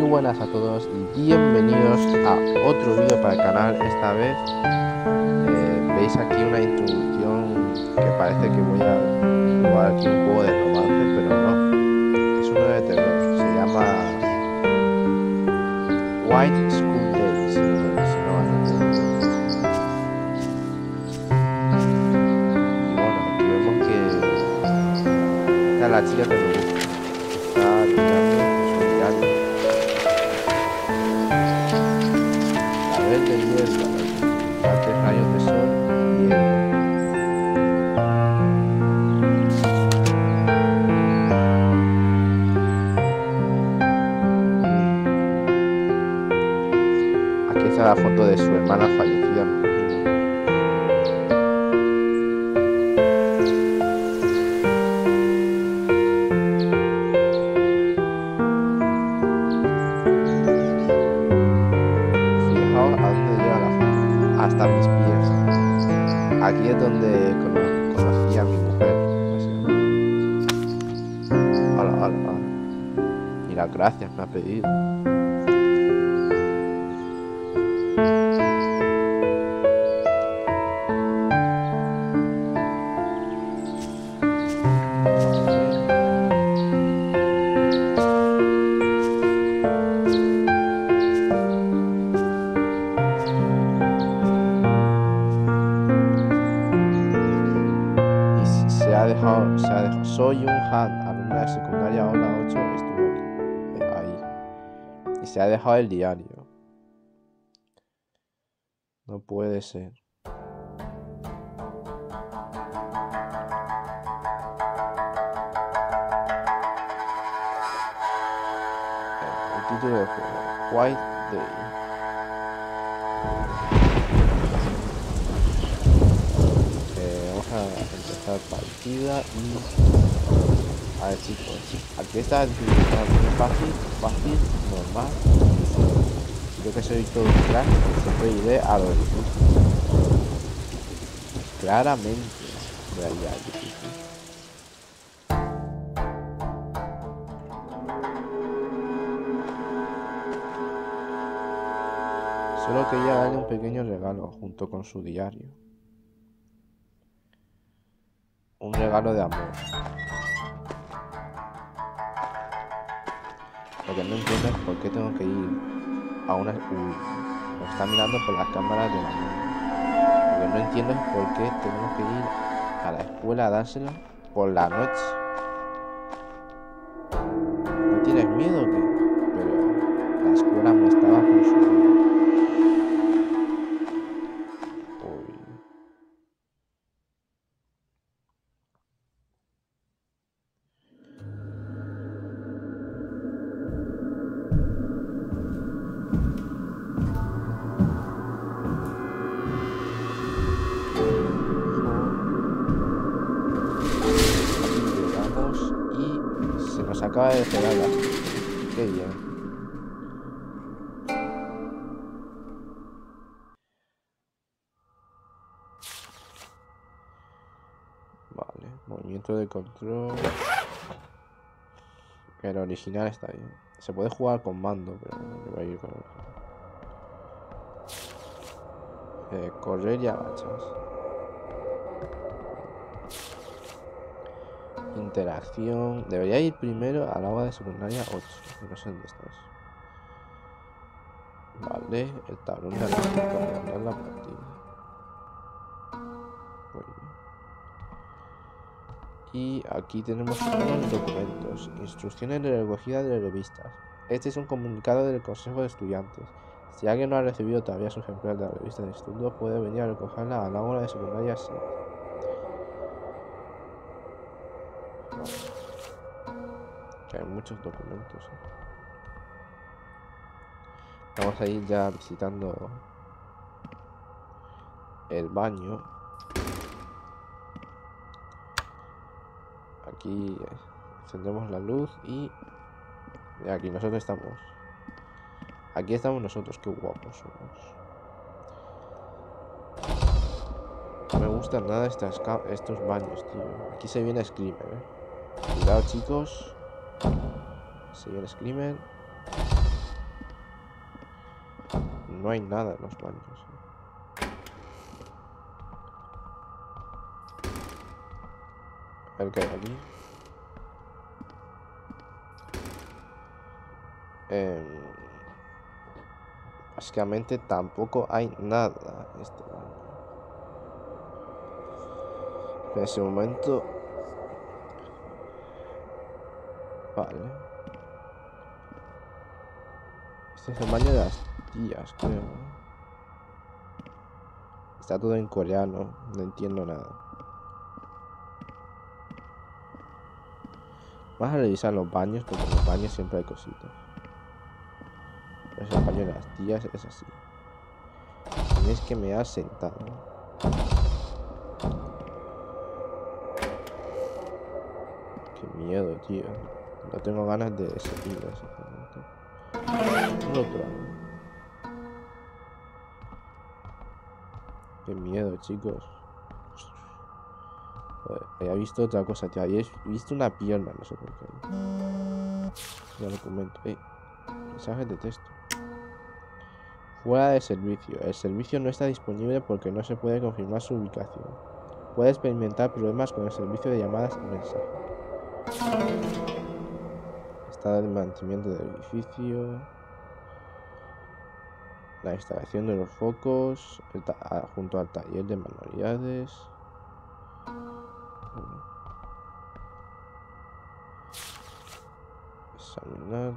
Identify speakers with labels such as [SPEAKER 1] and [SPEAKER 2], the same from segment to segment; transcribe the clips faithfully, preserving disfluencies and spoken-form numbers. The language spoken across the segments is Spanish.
[SPEAKER 1] Muy buenas a todos y bienvenidos a otro vídeo para el canal. Esta vez eh, veis aquí una introducción que parece que voy a jugar aquí un juego de romance, pero no, es uno de terror. Se llama White School Days, si no, si no mal recuerdo. Y bueno, aquí vemos que esta es la chica que me gusta. Está mirando su diario. De hierba, antes rayos de sol y aquí está la foto de su hermana fallecida, me imagino. Fijaos a dónde llega la foto, hasta mis pies. Aquí es donde cono conocí a mi mujer. Hola, hola, hola. Mira, gracias, me ha pedido. Se ha dejado, se ha dejado. Soy un Han, alumna de secundaria Hola ocho, estuvo aquí, eh, ahí. Y se ha dejado el diario. No puede ser. El, el título del juego, White Day. Empezar partida y a ver, chicos, aquí está el muy fácil, fácil, normal. Yo que soy todo un crack, siempre iré a lo difícil. Claramente voy a ir a lo difícil. Solo quería darle un pequeño regalo junto con su diario. Un regalo de amor. Lo que no entiendo es por qué tengo que ir a una... Uy, me está mirando por las cámaras de la mano. Lo que no entiendo es por qué tenemos que ir a la escuela a dársela por la noche. ¿No tienes miedo o qué? Pero la escuela me estaba consumiendo. Nos acaba de cerrar la... Qué bien. Vale, movimiento de control. El original está bien. Se puede jugar con mando, pero me voy a ir con el... Eh, correr y agachas. Interacción. Debería ir primero al agua de secundaria ocho. No sé dónde estás. Vale, el tablón de análisis para ganar la partida. Muy bien. Y aquí tenemos unos documentos. Instrucciones de recogida de revistas. Este es un comunicado del Consejo de Estudiantes. Si alguien no ha recibido todavía su ejemplar de la revista de instituto, puede venir a recogerla al aula de secundaria siete. Que hay muchos documentos, ¿eh? Vamos a ir ya visitando el baño. Aquí encendemos la luz y aquí nosotros estamos. Aquí estamos nosotros, qué guapos somos. No me gustan nada estas estos baños, tío. Aquí se viene Screamer, eh. Cuidado, chicos. Se viene Screamer. no hay nada en los baños. A ver qué hay aquí. Eh, básicamente tampoco hay nada en este baño. En ese momento... Vale. Este es el baño de las tías, creo. Está todo en coreano. No entiendo nada. Vamos a revisar los baños, porque en los baños siempre hay cositas. Pues el baño de las tías es así. Tienes que me has sentado. Qué miedo, tío. No tengo ganas de seguir exactamente. Un otro. Qué miedo, chicos. Joder, había visto otra cosa, tío. Había visto una pierna, no sé por qué. Ya lo comento. Eh, mensajes de texto. Fuera de servicio. El servicio no está disponible porque no se puede confirmar su ubicación. Puede experimentar problemas con el servicio de llamadas y mensajes. Estado de mantenimiento del edificio. La instalación de los focos. El junto al taller de manualidades. Examinar.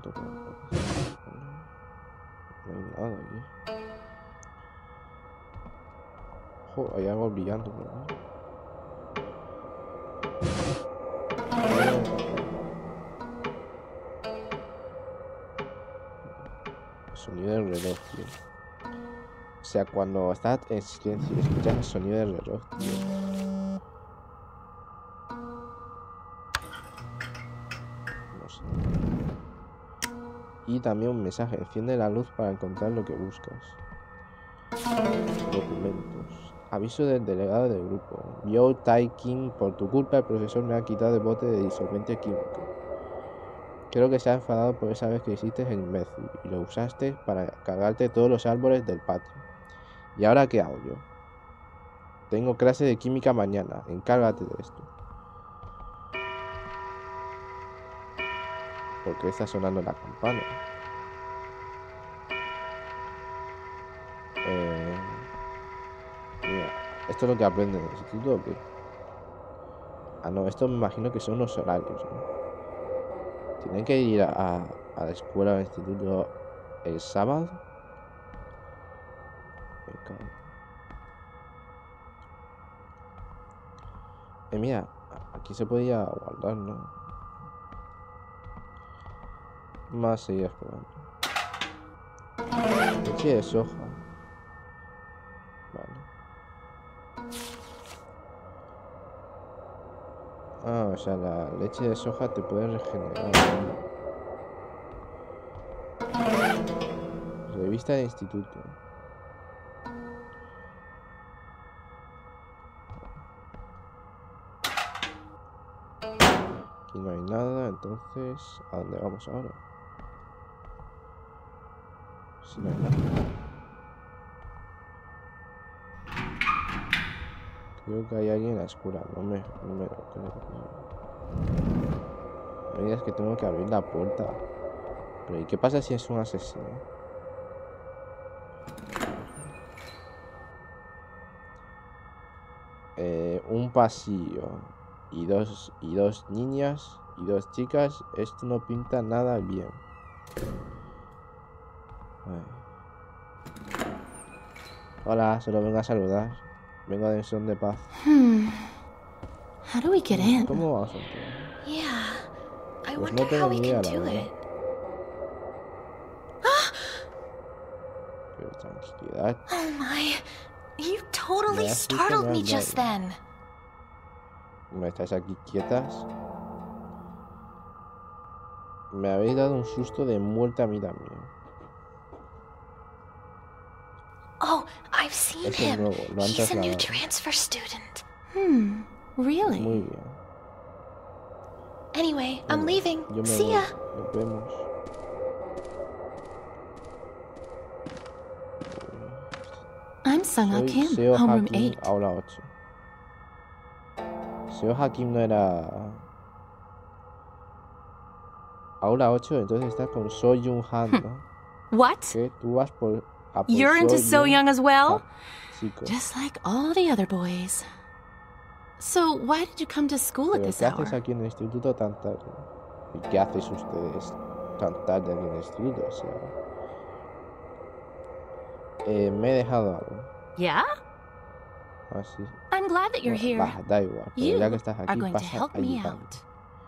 [SPEAKER 1] No hay nada aquí. Ojo, hay algo brillando por ahí. Sonido del reloj, tío. O sea, cuando estás en silencio y escuchas el sonido del reloj, tío. No sé. Y también un mensaje. Enciende la luz para encontrar lo que buscas. Documentos. Aviso del delegado del grupo. Yo, Tai King, por tu culpa el profesor me ha quitado el bote de disolvente químico. Creo que se ha enfadado por esa vez que hiciste el imbécil y lo usaste para cargarte todos los árboles del patio. ¿Y ahora qué hago yo? Tengo clase de química mañana. Encárgate de esto. ¿Por qué está sonando la campana? Eh... Mira, ¿esto es lo que aprenden en el instituto o qué? Ah, no, esto me imagino que son los horarios, ¿no? ¿Tienen que ir a, a la escuela o al instituto el sábado? Me cago. Eh, mira, aquí se podía guardar, ¿no? Más seguir explorando. Leche de soja. Vale. Ah, o sea, la leche de soja te puede regenerar, ¿no? Revista de instituto. Aquí no hay nada, entonces ¿a dónde vamos ahora? Si no hay nada. Creo que hay alguien en la escuela, no me, no me lo creo. No me digas que tengo que abrir la puerta. Pero ¿y qué pasa si es un asesino? Eh, un pasillo y dos, y dos niñas y dos chicas. Esto no pinta nada bien. Ay. Hola, solo vengo a saludar. Vengo de son de paz.
[SPEAKER 2] Hmm. How do we get in?
[SPEAKER 1] ¿Cómo vamos a entrar?
[SPEAKER 2] Yeah. I
[SPEAKER 1] Pues
[SPEAKER 2] wonder
[SPEAKER 1] no tengo
[SPEAKER 2] how we
[SPEAKER 1] ni idea,
[SPEAKER 2] can
[SPEAKER 1] la
[SPEAKER 2] do
[SPEAKER 1] verdad.
[SPEAKER 2] it.
[SPEAKER 1] Pero tranquilidad.
[SPEAKER 2] Oh my. You totally
[SPEAKER 1] Me has visto,
[SPEAKER 2] startled
[SPEAKER 1] me
[SPEAKER 2] me
[SPEAKER 1] has
[SPEAKER 2] just
[SPEAKER 1] dado.
[SPEAKER 2] then.
[SPEAKER 1] ¿Me estáis aquí quietas? Me habéis dado un susto de muerte a mí también.
[SPEAKER 2] Oh, I've seen
[SPEAKER 1] Es el
[SPEAKER 2] him.
[SPEAKER 1] nuevo, lo han
[SPEAKER 2] He's a new
[SPEAKER 1] trasladado.
[SPEAKER 2] transfer student. Hmm. Really?
[SPEAKER 1] Muy bien.
[SPEAKER 2] Anyway, I'm
[SPEAKER 1] Venga,
[SPEAKER 2] leaving.
[SPEAKER 1] yo me
[SPEAKER 2] See
[SPEAKER 1] voy.
[SPEAKER 2] ya.
[SPEAKER 1] Nos vemos.
[SPEAKER 2] I'm Sung-ha
[SPEAKER 1] Soy
[SPEAKER 2] Kim,
[SPEAKER 1] Seo
[SPEAKER 2] homeroom
[SPEAKER 1] Hakim,
[SPEAKER 2] eight.
[SPEAKER 1] aula ocho. Seo Hakim no era... Aula ocho, entonces estás con So Young Han, ¿no?
[SPEAKER 2] What?
[SPEAKER 1] ¿Qué? Tú vas por... a por
[SPEAKER 2] You're into So Young as well?
[SPEAKER 1] Ha- chico.
[SPEAKER 2] Just like all the other boys. So, why did you come to school at
[SPEAKER 1] ¿Pero
[SPEAKER 2] this
[SPEAKER 1] qué haces
[SPEAKER 2] hour?
[SPEAKER 1] aquí en el instituto tan tarde? ¿Y qué hacéis ustedes tan tarde aquí en el instituto? O sea... Eh, me he dejado algo.
[SPEAKER 2] Yeah?
[SPEAKER 1] Así.
[SPEAKER 2] I'm glad that you're
[SPEAKER 1] Bueno,
[SPEAKER 2] here.
[SPEAKER 1] va, da igual. Pero
[SPEAKER 2] You
[SPEAKER 1] ya que estás
[SPEAKER 2] are
[SPEAKER 1] aquí,
[SPEAKER 2] going to
[SPEAKER 1] pasa
[SPEAKER 2] help
[SPEAKER 1] a
[SPEAKER 2] me
[SPEAKER 1] ayudarme.
[SPEAKER 2] out.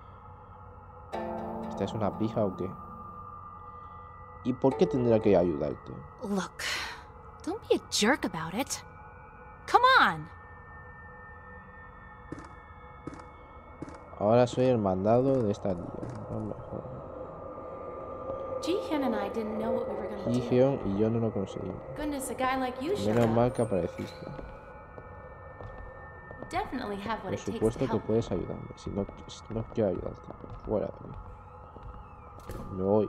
[SPEAKER 1] ¿Esta es una pija o qué? ¿Y por qué tendría que ayudarte?
[SPEAKER 2] Look, don't be a jerk about it. Come on.
[SPEAKER 1] Ahora soy el mandado de esta tía. No me jodas.
[SPEAKER 2] Ji-hyun and I didn't know what we were going to do.
[SPEAKER 1] Ji-hyun y yo no lo conseguimos.
[SPEAKER 2] Goodness, a guy like you showed
[SPEAKER 1] Menos
[SPEAKER 2] up.
[SPEAKER 1] mal que apareciste.
[SPEAKER 2] You definitely have what
[SPEAKER 1] Por
[SPEAKER 2] it takes to
[SPEAKER 1] supuesto que
[SPEAKER 2] help.
[SPEAKER 1] puedes ayudarme. Si no, si no quiero ayudarte, fuera de mí. Me voy.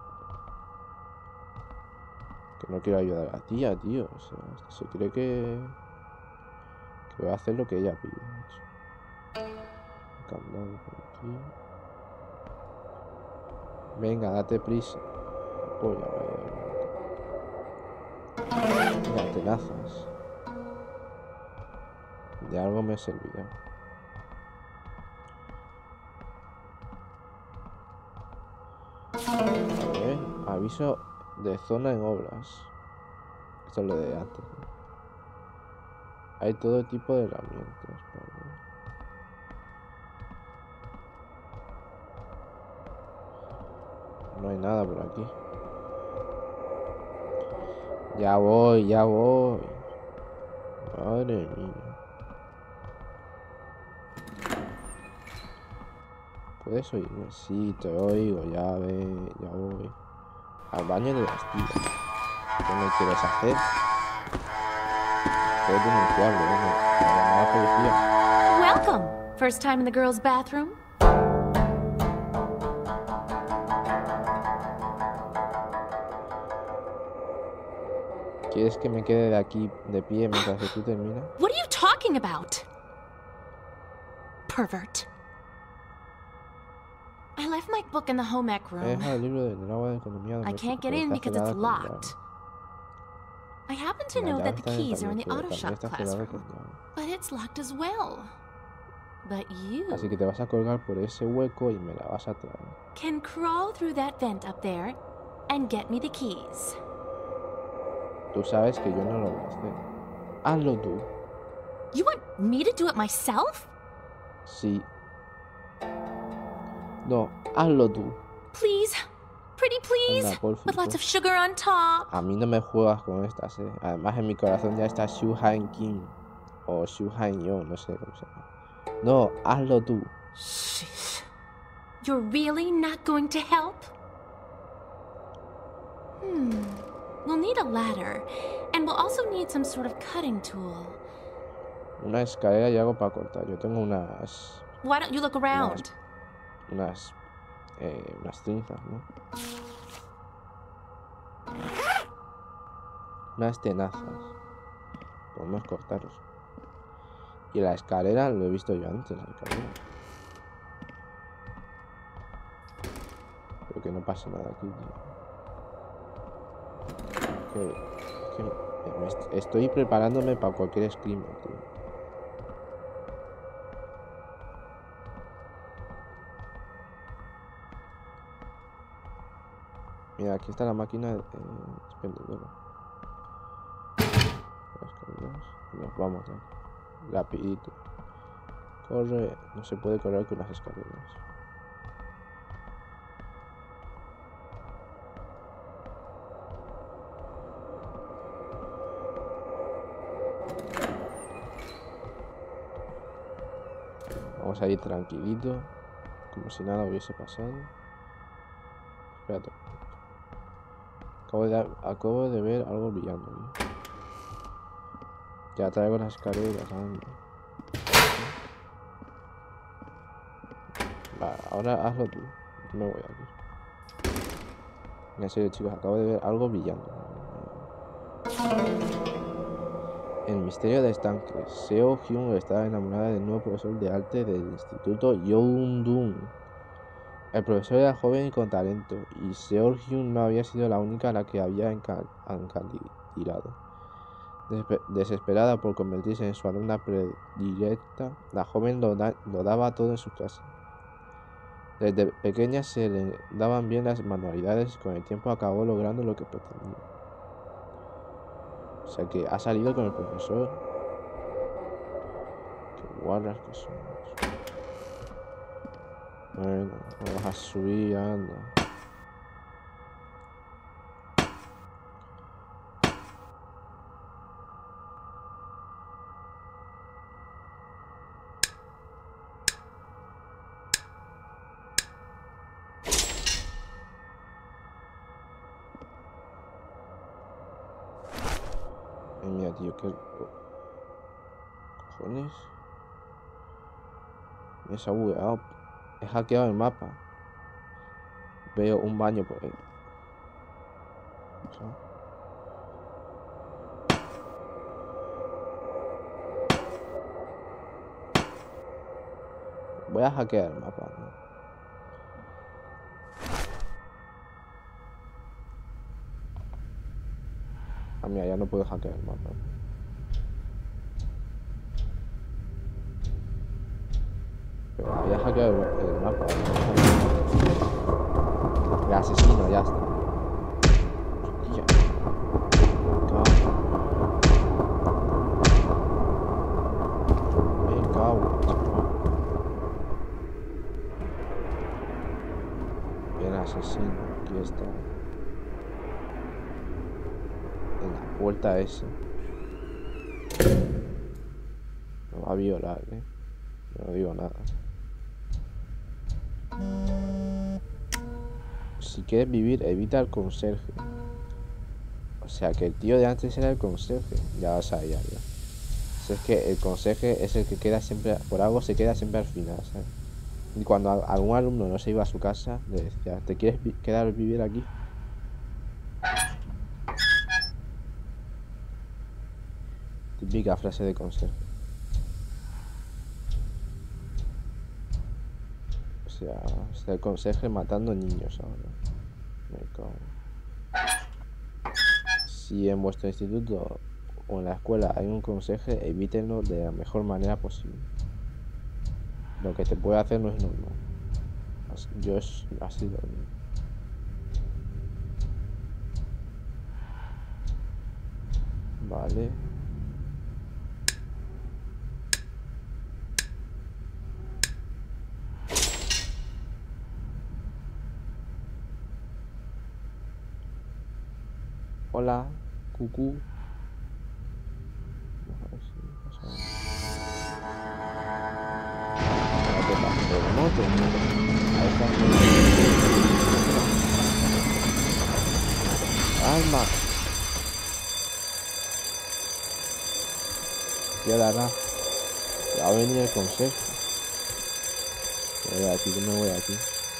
[SPEAKER 1] Que no quiero ayudar a tía, tío. O sea, se cree que... que voy a hacer lo que ella pide. Candado por aquí. Venga, date prisa. Polla, vaya. Mira, tenazas. De algo me servirá. A ver, aviso de zona en obras. Esto es lo de antes, ¿no? Hay todo tipo de herramientas. Vale. No hay nada por aquí. Ya voy, ya voy. Madre mía. ¿Puedes oírme? Sí, te oigo, ya ve, ya voy. Al baño de las tías. ¿Qué me quieres hacer? Puedo denunciarlo, ¿eh? Me llama la policía.
[SPEAKER 2] Welcome. First time in the girls' bathroom?
[SPEAKER 1] ¿Quieres que me quede de aquí de pie mientras que tú terminas?
[SPEAKER 2] What are you talking about? Pervert. I left my book in the home ec
[SPEAKER 1] He
[SPEAKER 2] room.
[SPEAKER 1] dejado el libro del agua de economía
[SPEAKER 2] I
[SPEAKER 1] doméstica,
[SPEAKER 2] can't get
[SPEAKER 1] pero
[SPEAKER 2] in
[SPEAKER 1] está
[SPEAKER 2] because it's
[SPEAKER 1] cerrada con llave.
[SPEAKER 2] locked. I happen to
[SPEAKER 1] La
[SPEAKER 2] know
[SPEAKER 1] llave
[SPEAKER 2] that the
[SPEAKER 1] está en el
[SPEAKER 2] keys are in the
[SPEAKER 1] taller,
[SPEAKER 2] auto
[SPEAKER 1] pero
[SPEAKER 2] shop
[SPEAKER 1] también está cerrada con
[SPEAKER 2] classroom.
[SPEAKER 1] llave.
[SPEAKER 2] But it's locked as well. But you
[SPEAKER 1] Así que te vas a colgar por ese hueco y me la vas a traer.
[SPEAKER 2] can crawl through that vent up there and get me the keys.
[SPEAKER 1] Tú sabes que yo no lo voy a hacer. Hazlo tú.
[SPEAKER 2] You want me to do it myself?
[SPEAKER 1] Sí. No, hazlo tú.
[SPEAKER 2] Please. Pretty please.
[SPEAKER 1] Anda, por
[SPEAKER 2] With lots
[SPEAKER 1] favor.
[SPEAKER 2] of sugar on top.
[SPEAKER 1] A mí no me juegas con estas, eh. Además en mi corazón ya está Shu Han Kim. O Shu Han Yo, no sé cómo se llama. No, hazlo tú.
[SPEAKER 2] Sheesh. You're really not going to help? Hmm. We'll need a ladder. And we'll also need some sort of cutting tool.
[SPEAKER 1] Una escalera y algo para cortar. Yo tengo unas...
[SPEAKER 2] Why don't you look around?
[SPEAKER 1] Unas... Eh, unas trinzas, ¿no? Unas tenazas. Podemos cortarlos. Y la escalera lo he visto yo antes, la escalera. Pero que no pasa nada aquí, tío. Que, que me est- estoy preparándome para cualquier screamer, tío. Mira, aquí está la máquina de, eh, expendedora. Las cargas y nos vamos ya. Rapidito. Corre. No se puede correr con las escaleras. Vamos a ir tranquilito. Como si nada hubiese pasado. Espérate. Acabo de, acabo de ver algo brillando aquí. Ya traigo las escaleras, anda. Vale, ahora hazlo tú. Yo me voy de aquí. En serio, chicos, acabo de ver algo brillando. El misterio del estanque. Seo Hyun estaba enamorada del nuevo profesor de arte del instituto, Yoon-dun. El profesor era joven y con talento, y Seo Hyun no había sido la única a la que había encandilado. Despe desesperada por convertirse en su alumna predilecta, la joven lo, da lo daba todo en su clase. Desde pequeña se le daban bien las manualidades y con el tiempo acabó logrando lo que pretendía. O sea que ha salido con el profesor. Qué guarras que son. Bueno, vamos a subir, anda. Eh, mira, tío, qué cojones. Me se ha bugueado. He hackeado el mapa. Veo un baño por ahí. O sea, voy a hackear el mapa, ¿no? Ah, mira, ya no puedo hackear el mapa. Pero había hackeado el, el mapa. El asesino, ya está. Hostia. Me cago. El asesino, aquí está. En la puerta esa. Me va a violar, eh. No digo nada. Si quieres vivir, evita al conserje. O sea que el tío de antes era el conserje. Ya lo sabía, ya. O sea, es que el conserje es el que queda siempre, por algo se queda siempre al final, ¿sabes? Y cuando algún alumno no se iba a su casa, le decía, ¿te quieres vi quedar vivir aquí? Típica frase de conserje. O sea, está el conserje matando niños ahora. Me cago. Si en vuestro instituto o en la escuela hay un conserje, evítenlo de la mejor manera posible. Lo que te puede hacer no es normal. Yo es así lo digo. Vale. Hola, cucú. A ver si pasa algo. ¿Qué pasa? ¿Pero moto? Ahí está. ¡Alma! ¿Qué hará? Va a venir el consejo. Me voy de aquí, yo me voy de aquí.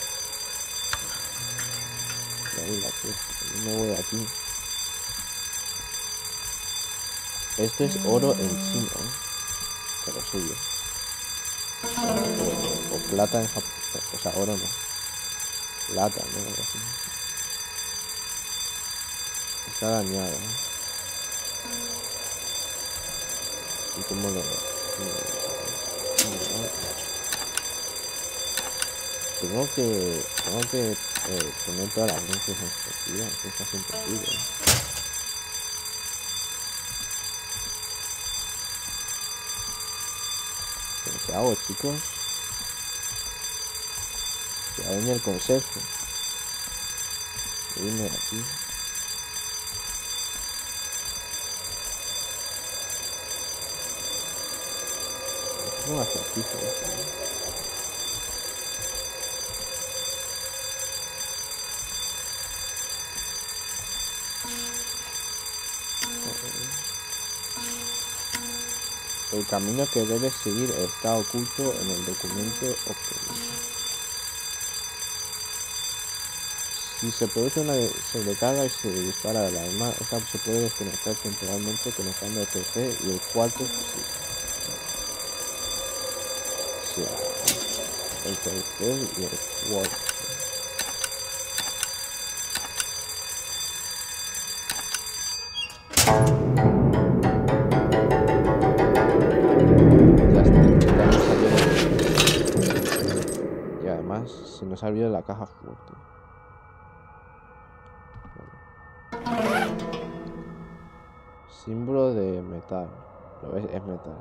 [SPEAKER 1] Me voy de aquí. Esto es oro en chino, ¿eh? Pero suyo. O, o plata en Japón. O sea, oro no. Plata, ¿no? Algo así. Está dañado, ¿eh? ¿Y cómo lo...? Tengo que... Tengo que eh, poner todas las luces en perspectiva. Esto es imposible, ¿eh? ¿Qué hago, chicos? Que va a venir el conserje. Irme de aquí. ¿Cómo hace aquí? El camino que debes seguir está oculto en el documento obtenido. Si se produce una sobrecarga y se dispara la alarma, esta se puede desconectar temporalmente conectando el P C y el cuarto fusil. O sea, el tercer y el cuarto. Ya está, ya nos salió. Y además se nos ha abierto la caja fuerte. Símbolo de metal. ¿Lo ves? Es metal.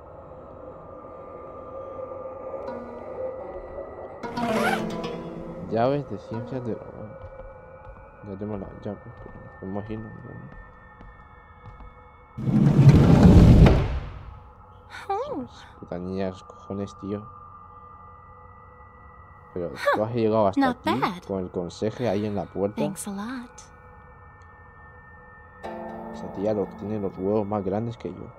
[SPEAKER 1] Llaves de ciencias del hogar. Ya tenemos las llaves, pero podemos irnos, ¿no?
[SPEAKER 2] Oh.
[SPEAKER 1] Puta niña, los cojones, tío. Pero tú has llegado hasta
[SPEAKER 2] Not
[SPEAKER 1] aquí
[SPEAKER 2] bad.
[SPEAKER 1] con el conserje ahí en la puerta.
[SPEAKER 2] Thanks a lot.
[SPEAKER 1] Esa tía lo, tiene los huevos más grandes que yo.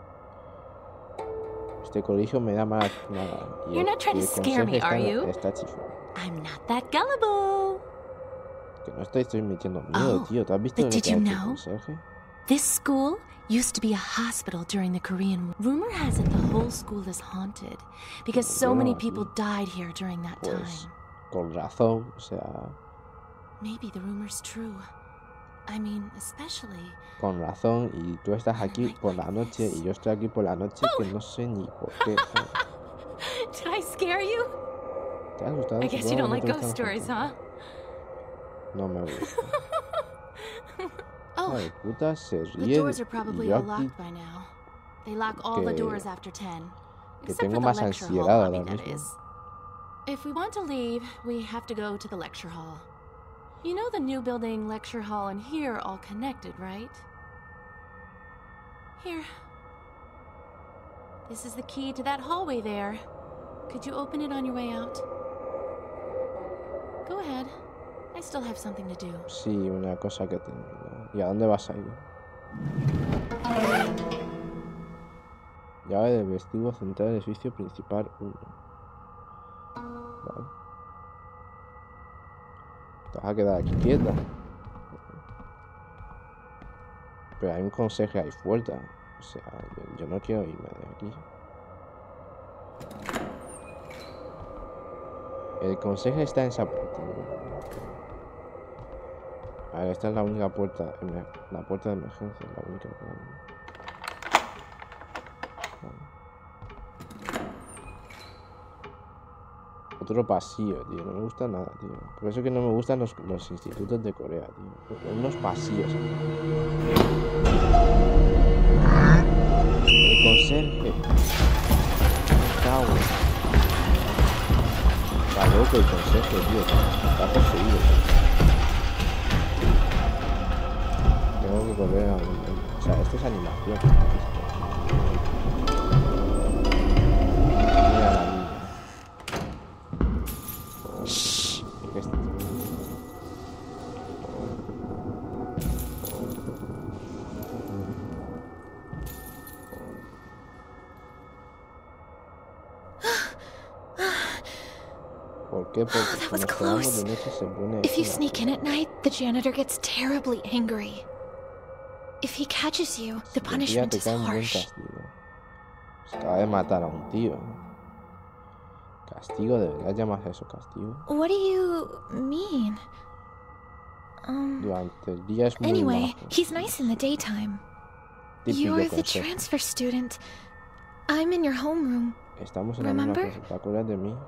[SPEAKER 1] Este colegio me da mala... mala y
[SPEAKER 2] You're
[SPEAKER 1] el,
[SPEAKER 2] not trying
[SPEAKER 1] y
[SPEAKER 2] to
[SPEAKER 1] el
[SPEAKER 2] scare me,
[SPEAKER 1] conserje
[SPEAKER 2] are
[SPEAKER 1] está,
[SPEAKER 2] you?
[SPEAKER 1] está chiflado.
[SPEAKER 2] I'm not that gullible.
[SPEAKER 1] Que no estoy, estoy metiendo miedo,
[SPEAKER 2] Oh,
[SPEAKER 1] tío. ¿Tú has visto
[SPEAKER 2] but
[SPEAKER 1] lo
[SPEAKER 2] did
[SPEAKER 1] que ha
[SPEAKER 2] you
[SPEAKER 1] hecho el
[SPEAKER 2] know?
[SPEAKER 1] conserje?
[SPEAKER 2] This school used to be a hospital during the Korean War. Rumor has it the whole school is haunted because so many people died here during that
[SPEAKER 1] Pues,
[SPEAKER 2] time.
[SPEAKER 1] con razón, o sea...
[SPEAKER 2] Maybe the rumor's true. I mean, especially...
[SPEAKER 1] Con razón, y tú estás aquí por la noche y yo estoy aquí por la noche que no sé ni por qué. ¿Sabes?
[SPEAKER 2] Did I scare you?
[SPEAKER 1] ¿Te has asustado?
[SPEAKER 2] I guess you
[SPEAKER 1] Supongo
[SPEAKER 2] don't
[SPEAKER 1] que
[SPEAKER 2] like
[SPEAKER 1] no te
[SPEAKER 2] ghost
[SPEAKER 1] gustan los
[SPEAKER 2] stories, huh?
[SPEAKER 1] fantasmas. No me gusta.
[SPEAKER 2] Oh,
[SPEAKER 1] Ay, puta, se
[SPEAKER 2] the
[SPEAKER 1] ríe
[SPEAKER 2] doors are
[SPEAKER 1] y
[SPEAKER 2] probably
[SPEAKER 1] yo
[SPEAKER 2] all
[SPEAKER 1] aquí
[SPEAKER 2] locked by now. They lock all the
[SPEAKER 1] que-
[SPEAKER 2] doors after ten.
[SPEAKER 1] que
[SPEAKER 2] Except
[SPEAKER 1] tengo
[SPEAKER 2] for the
[SPEAKER 1] más
[SPEAKER 2] lecture hall
[SPEAKER 1] ansiedad
[SPEAKER 2] lobby,
[SPEAKER 1] ahora
[SPEAKER 2] that
[SPEAKER 1] mismo.
[SPEAKER 2] is. If we want to leave, we have to go to the lecture hall. You know the new building, lecture hall, and here are all connected, right? Here. This is the key to that hallway there. Could you open it on your way out? Go ahead. I still have something to do.
[SPEAKER 1] Sí, una cosa que tengo. ¿Y a dónde vas a ir? Llave del vestíbulo central del edificio principal uno. Vale. Te vas a quedar aquí quieta. Pero hay un conserje ahí fuerte. O sea, yo, yo no quiero irme de aquí. El conserje está en esa puerta. A ver, esta es la única puerta. La puerta de emergencia, la única que hay. Otro pasillo, tío. No me gusta nada, tío. Por eso que no me gustan los, los institutos de Corea, tío. Unos pasillos. El conserje. Cago. Está loco el conserje, tío. Está poseído, tío. Tengo que correr a... O sea, esto es animación. Mira la niña. Shh. ¿Qué es esto? ¿Por qué? Porque
[SPEAKER 3] Oh, that was
[SPEAKER 1] cuando quedamos
[SPEAKER 3] close.
[SPEAKER 1] de noche se pone...
[SPEAKER 3] If you
[SPEAKER 1] una-
[SPEAKER 3] sneak in at night, the janitor gets terribly angry. If he catches you, the
[SPEAKER 1] Si te pilla,
[SPEAKER 3] punishment
[SPEAKER 1] te
[SPEAKER 3] is
[SPEAKER 1] cae un buen
[SPEAKER 3] harsh.
[SPEAKER 1] castigo. Se acaba de matar a un tío. Castigo, ¿deberías llamar eso castigo?
[SPEAKER 3] What do you mean? Um,
[SPEAKER 1] Durante el día es muy
[SPEAKER 3] anyway,
[SPEAKER 1] majo.
[SPEAKER 3] he's nice in the daytime.
[SPEAKER 1] Típico
[SPEAKER 3] You're the
[SPEAKER 1] consejo.
[SPEAKER 3] transfer student. I'm in your homeroom.
[SPEAKER 1] Estamos en la misma
[SPEAKER 3] Remember?
[SPEAKER 1] clase. ¿Te acuerdas de mí?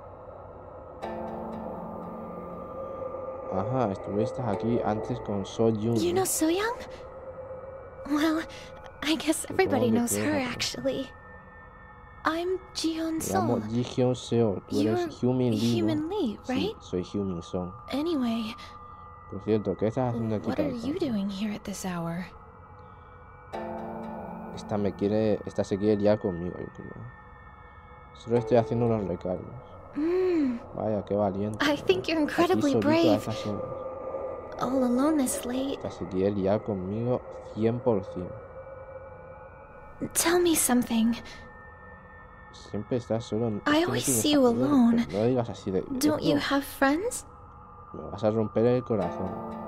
[SPEAKER 1] Ajá, estuviste aquí antes con So Young.
[SPEAKER 3] You know So-young? Well, I guess everybody
[SPEAKER 1] que
[SPEAKER 3] knows
[SPEAKER 1] tú
[SPEAKER 3] her,
[SPEAKER 1] eres-
[SPEAKER 3] actually. I'm Ji-yeon
[SPEAKER 1] Me llamo
[SPEAKER 3] Sol.
[SPEAKER 1] Ji Hyun Seo. Tú
[SPEAKER 3] You're
[SPEAKER 1] eres Hyumin Lee, ¿no?
[SPEAKER 3] Human Lee,
[SPEAKER 1] Sí,
[SPEAKER 3] right?
[SPEAKER 1] soy Hyumin Song.
[SPEAKER 3] Anyway,
[SPEAKER 1] Por cierto, ¿qué estás haciendo aquí?
[SPEAKER 3] what are
[SPEAKER 1] Taika?
[SPEAKER 3] you doing here at this hour?
[SPEAKER 1] Esta me quiere... Esta se quiere liar conmigo, yo creo. Solo estoy haciendo unos recargos.
[SPEAKER 3] Hmm,
[SPEAKER 1] Vaya, qué valiente.
[SPEAKER 3] I think you're
[SPEAKER 1] Aquí
[SPEAKER 3] incredibly
[SPEAKER 1] solito a
[SPEAKER 3] brave.
[SPEAKER 1] estas horas.
[SPEAKER 3] All alone this late.
[SPEAKER 1] Esta se quiere liar conmigo cien por cien.
[SPEAKER 3] Tell me something.
[SPEAKER 1] Siempre estás solo. Es
[SPEAKER 3] I
[SPEAKER 1] que no
[SPEAKER 3] always
[SPEAKER 1] tienes
[SPEAKER 3] see you
[SPEAKER 1] amigos,
[SPEAKER 3] alone.
[SPEAKER 1] pero no digas así de...
[SPEAKER 3] Don't
[SPEAKER 1] es
[SPEAKER 3] you
[SPEAKER 1] broma.
[SPEAKER 3] have friends?
[SPEAKER 1] Me vas a romper el corazón.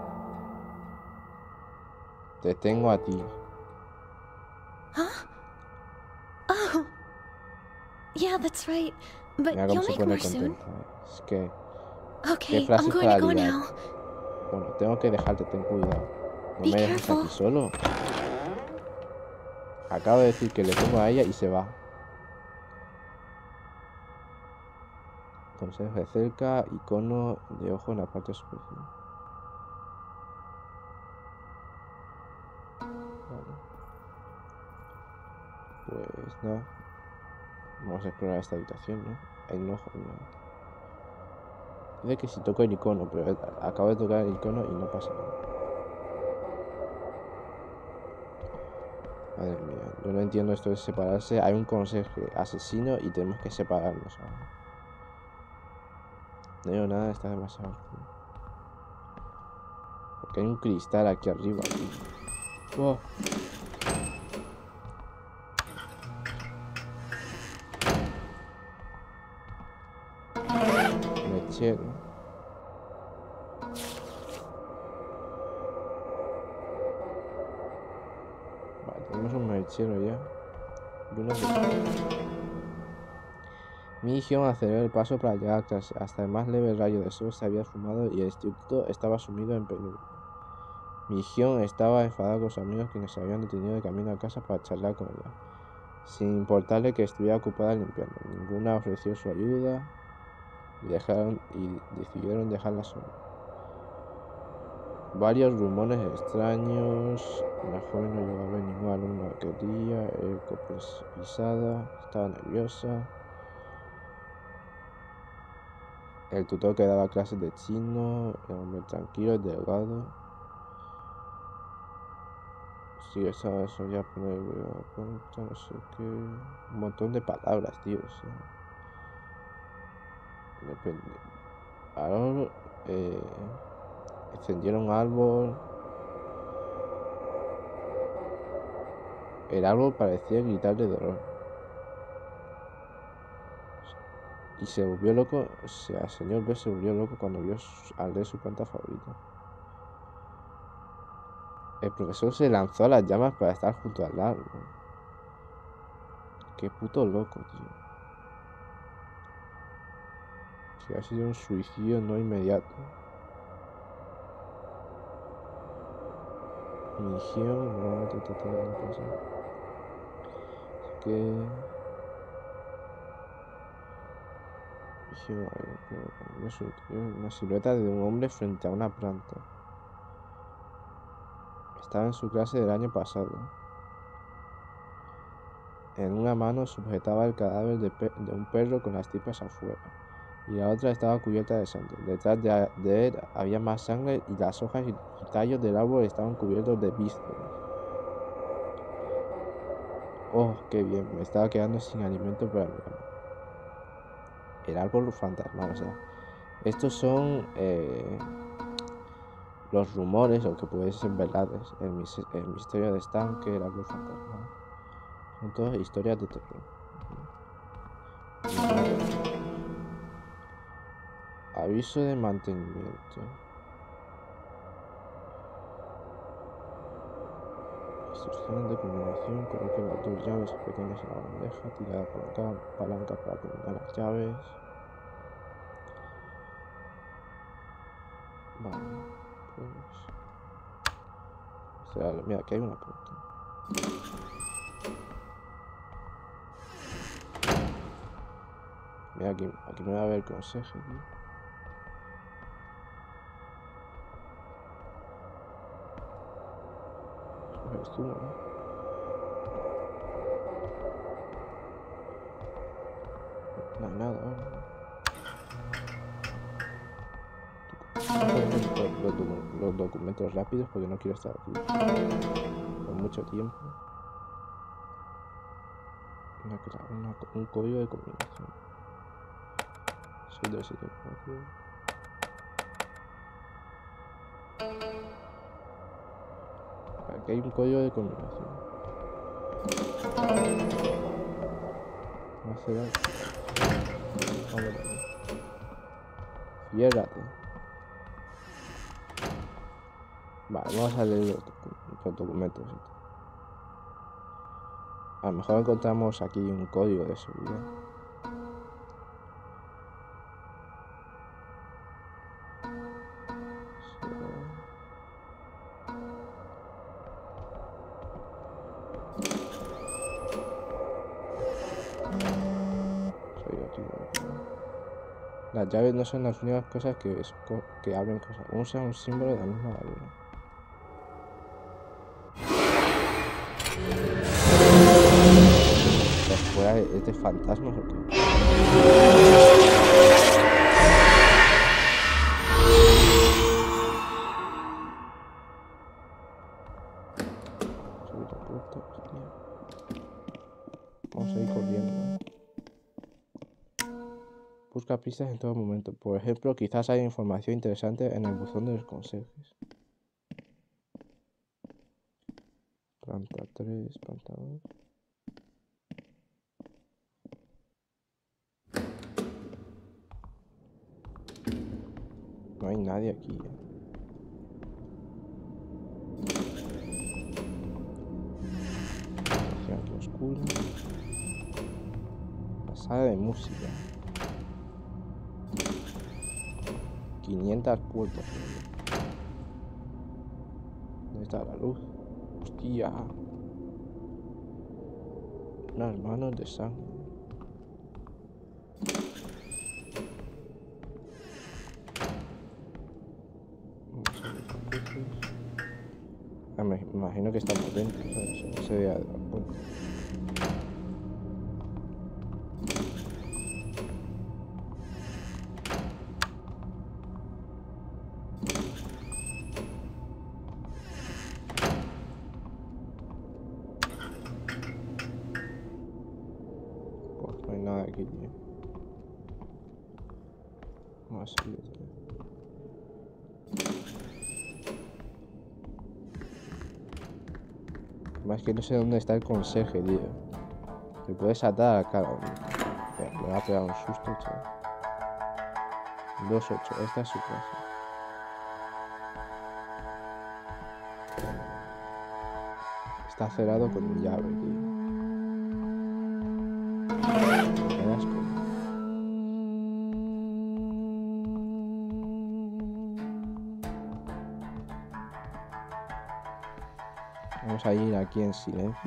[SPEAKER 1] Te tengo a ti.
[SPEAKER 3] Huh? Oh. Yeah, that's right. But
[SPEAKER 1] Mira cómo
[SPEAKER 3] you'll
[SPEAKER 1] se
[SPEAKER 3] make
[SPEAKER 1] pone
[SPEAKER 3] more soon.
[SPEAKER 1] contenta. Es que...
[SPEAKER 3] Okay,
[SPEAKER 1] ¿Qué frase
[SPEAKER 3] I'm going
[SPEAKER 1] para
[SPEAKER 3] to go
[SPEAKER 1] ligar?
[SPEAKER 3] now.
[SPEAKER 1] Bueno, tengo que dejarte, ten cuidado. No
[SPEAKER 3] Be
[SPEAKER 1] me dejes
[SPEAKER 3] careful.
[SPEAKER 1] aquí solo. Acabo de decir que le tengo a ella y se va. Consejo de cerca, icono de ojo en la parte superior. Vale. Pues nada. Vamos a explorar esta habitación, ¿no? Hay un ojo, mira. Dice que si toco el icono, pero acabo de tocar el icono y no pasa nada. Madre mía, yo no entiendo esto de separarse. Hay un conserje asesino y tenemos que separarnos ahora. No digo nada, está demasiado oscuro. Porque hay un cristal aquí arriba. Oh. Mechero. Vale, tenemos un mechero ya. Y uno de... Mi hijo aceleró el paso para llegar a clase. Hasta el más leve rayo de sol se había esfumado y el instituto estaba sumido en penumbra. Mi hijo estaba enfadado con sus amigos quienes se habían detenido de camino a casa para charlar con ella, sin importarle que estuviera ocupada limpiando. Ninguna ofreció su ayuda y, dejaron, y decidieron dejarla sola. Varios rumores extraños. La joven no llegó a ver ningún alumno aquel día. El pisada. Estaba nerviosa. El tutor que daba clases de chino. El hombre tranquilo, delgado. Sí, eso, eso ya poner cuenta, no sé qué. Un montón de palabras, tío. O sea, depende. Ahora eh, encendieron árbol. El árbol parecía gritar de dolor. Y se volvió loco. O sea, el señor B se volvió loco cuando vio al leer su planta favorita. El profesor se lanzó a las llamas para estar junto al árbol. Qué puto loco, tío. Que ha sido un suicidio no inmediato. Mi hijo normalmente trata de no pensar. Así que... Hijo, a ver, pero una silueta de un hombre frente a una planta. Estaba en su clase del año pasado. En una mano sujetaba el cadáver de, de un perro con las tripas afuera, y la otra estaba cubierta de sangre. Detrás de, de él había más sangre y las hojas y, y tallos del árbol estaban cubiertos de vísceras. Oh, qué bien, me estaba quedando sin alimento para mirarlo. El árbol fantasmal, o sea, estos son eh, los rumores, o que pueden ser verdades, el, mis el misterio de estanque, el árbol fantasmal. Son todas historias de terror. Aviso de mantenimiento. Instrucciones de combinación. Coloque las dos llaves pequeñas en la bandeja. Tira la palanca, palanca para combinar las llaves. Vale, pues... O sea, mira, aquí hay una puerta. Mira, aquí, aquí me va a ver el consejo, tío. Eres tú, ¿no? No hay nada ahora. Los, los, los documentos rápidos porque no quiero estar aquí por mucho tiempo. Una, una, un código de combinación. seis dos siete cuatro. Aquí hay un código de combinación. No será. Vamos a ver. Ciérrate. Vale, vamos a leer los, docu los documentos. A lo mejor encontramos aquí un código de seguridad. Las llaves no son las únicas cosas que, que abren cosas. Usa un símbolo de la misma valura. ¿Fuera es de fantasmas o qué? Vamos a ir corriendo, ¿eh? Busca pistas en todo momento. Por ejemplo, quizás haya información interesante en el buzón de los conserjes. Planta tres, planta dos. No hay nadie aquí, ¿eh? Oscuro. La sala de música. quinientas puertas. ¿Dónde está la luz? Hostia. Unas manos de sangre. Ah, me imagino que estamos dentro, ¿sabes? No se veía de la puerta. Pues no hay nada aquí, tío. Vamos a salir, tío. Más que no sé dónde está el conserje, tío. Te puedes atar a cada uno. Espera, me va a pegar un susto, chaval. dos ocho, esta es su casa. Está cerrado con llave, tío. Qué asco. Vamos a ir aquí en silencio.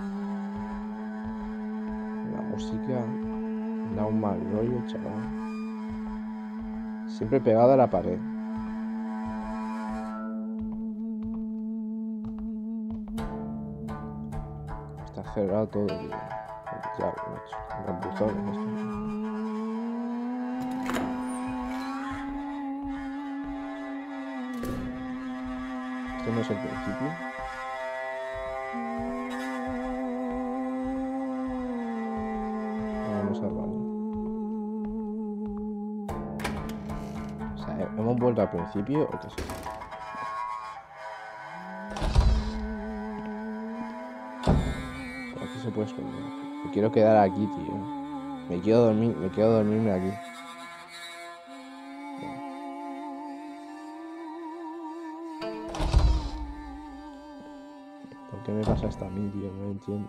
[SPEAKER 1] La música da un mal rollo, chaval. Siempre pegado a la pared. Está cerrado todo, tío. Ya, los buzones. Esto no es el principio. Vamos al baño. O sea, ¿hemos vuelto al principio o qué es eso? Aquí se puede esconder. Me quiero quedar aquí, tío. Me quiero dormir, me quiero dormirme aquí. ¿Por qué me pasa esto a mí, tío? No lo entiendo.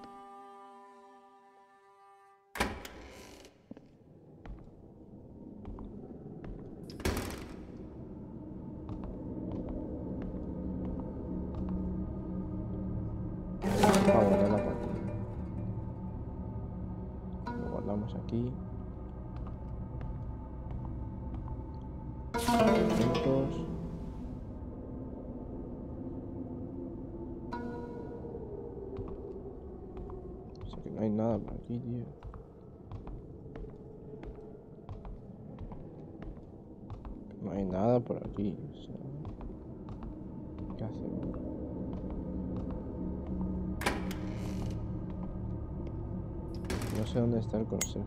[SPEAKER 1] Para guardar la partida. Lo guardamos aquí. Puntos. O sea que no hay nada por aquí, tío. No hay nada por aquí. O sea, ¿qué hacemos? No sé dónde está el conserje.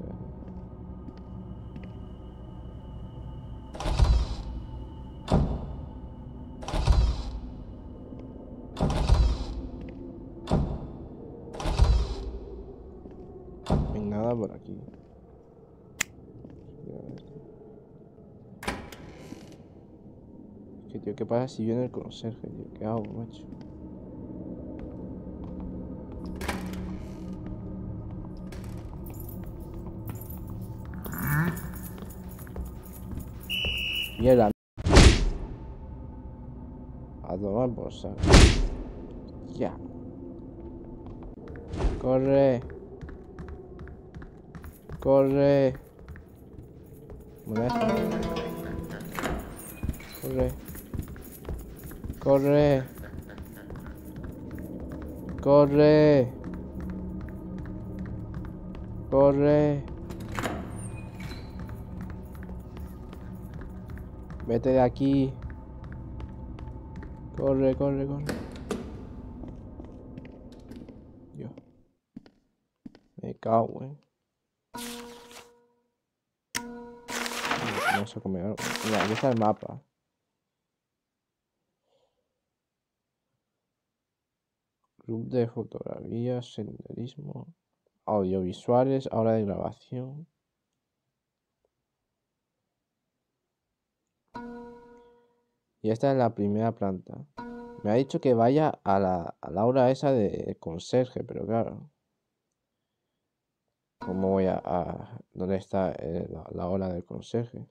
[SPEAKER 1] No hay nada por aquí. Que tío, ¿qué pasa si viene el conserje, tío? ¿Qué hago, macho? Mierda. A tomar por saco. Ya. Corre. Corre. Me deja. Corre. Corre. Corre. Corre. Vete de aquí. Corre, corre, corre. Dios. Me cago, eh. Vamos a comer algo. Mira, aquí está el mapa. Club de fotografías, senderismo, audiovisuales, hora de grabación. Y esta es la primera planta. Me ha dicho que vaya a la, a la hora esa de conserje, pero claro. ¿Cómo voy a... a ¿dónde está eh, la, la hora del conserje?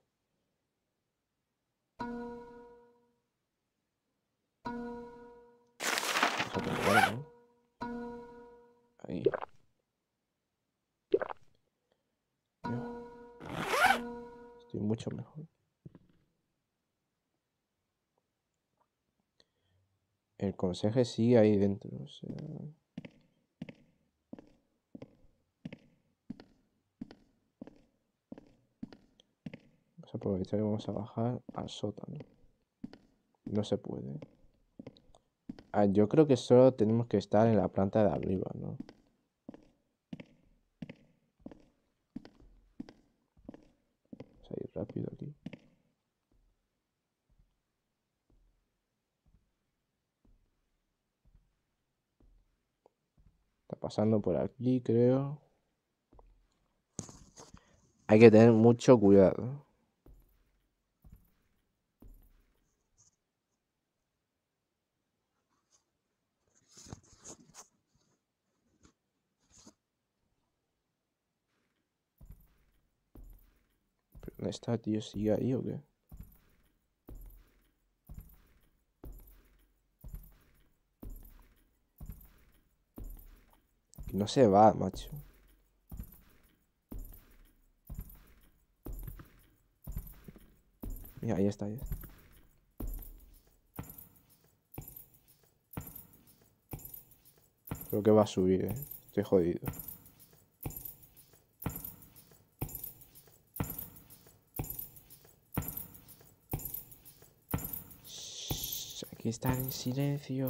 [SPEAKER 1] Vamos a tocar, ¿no? Ahí. Estoy mucho mejor. El conserje sigue ahí dentro, o sea... Vamos a aprovechar y vamos a bajar al sótano. No se puede. Ah, yo creo que solo tenemos que estar en la planta de arriba, ¿no? Vamos a ir rápido aquí. Está pasando por aquí, creo. Hay que tener mucho cuidado. ¿Pero dónde está, tío? ¿Sigue ahí o qué? Y no se va, macho. Mira, ahí está, ahí está. Creo que va a subir, eh. Estoy jodido. Shh, hay que estar en silencio.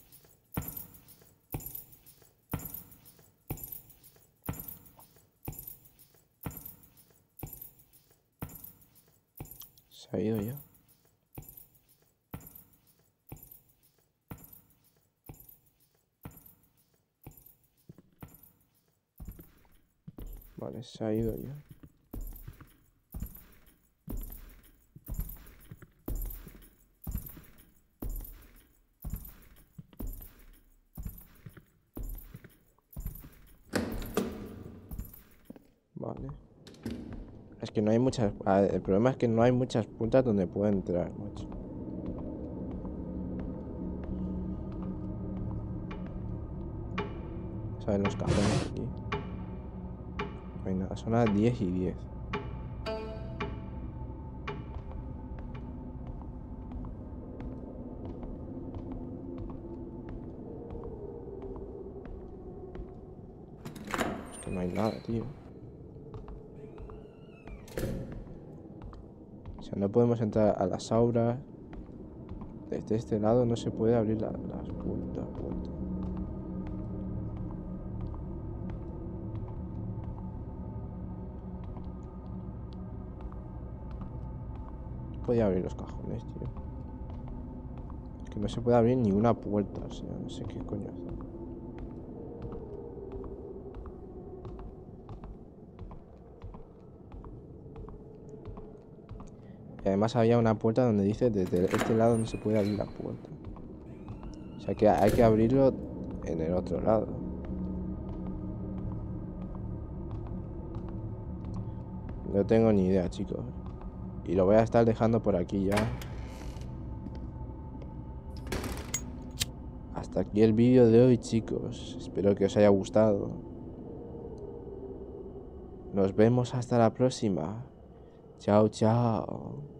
[SPEAKER 1] Se ha ido ya. Vale, se ha ido ya. Vale. Es que no hay muchas... ah, el problema es que no hay muchas puntas donde pueda entrar, macho. ¿Saben los cajones aquí? No hay nada, son las diez y diez. Es que no hay nada, tío. O sea, no podemos entrar a las auras. Desde este lado no se puede abrir la, las puertas. puertas. No podía abrir los cajones, tío. Es que no se puede abrir ni una puerta, o sea, no sé qué coño hacer. Y además había una puerta donde dice desde este lado no se puede abrir la puerta. O sea que hay que abrirlo en el otro lado. No tengo ni idea, chicos. Y lo voy a estar dejando por aquí ya. Hasta aquí el vídeo de hoy, chicos. Espero que os haya gustado. Nos vemos hasta la próxima. Chao, chao.